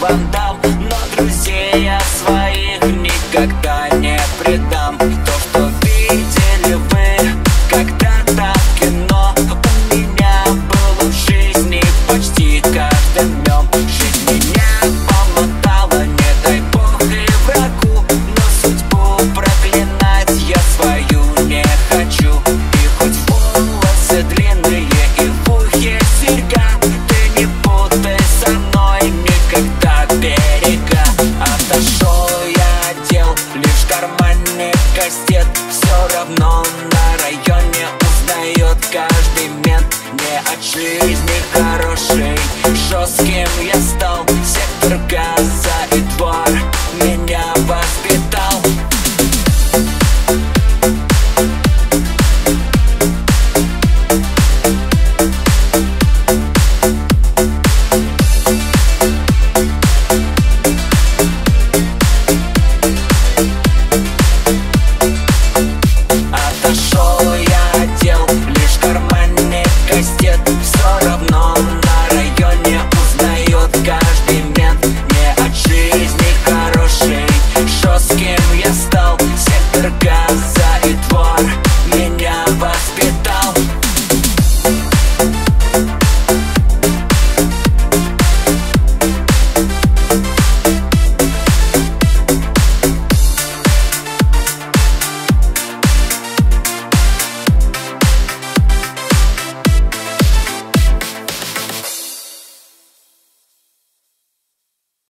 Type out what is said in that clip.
вам дам, но друзей я своих никогда не предам. То, что видели вы когда-то в кино, у меня было в жизни почти каждым днем. Жизнь меня помотала, не дай бог и врагу, но судьбу проклинать я свою не хочу. И хоть волосы длинные и в ухе серьга, ты не путай со мной никогда берега. Отошел я от дел, лишь в кармане кастет. Все равно на районе узнает каждый мент. Не от жизни хорошей, жестким я стал. Сектор газа и двор меня воспитал. Отошел я от дел, лишь в кармане кастет. Все равно